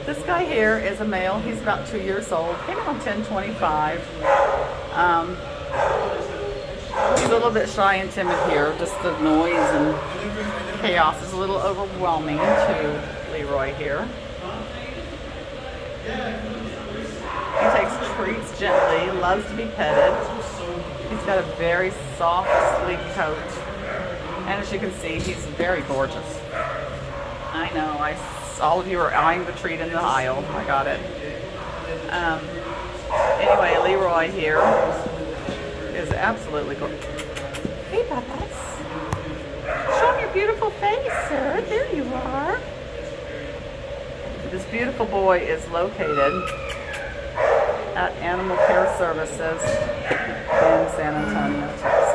This guy here is a male. He's about 2 years old. Came in on 1025. He's a little bit shy and timid here. Just the noise and chaos is a little overwhelming to Leroy here. He takes treats gently, loves to be petted. He's got a very soft, sleek coat. And as you can see, he's very gorgeous. I know, all of you are eyeing the treat in the aisle. I got it. Anyway, Leroy here is absolutely gorgeous. Hey, Bubbles. Show me your beautiful face, sir. There you are. This beautiful boy is located at Animal Care Services in San Antonio, Texas.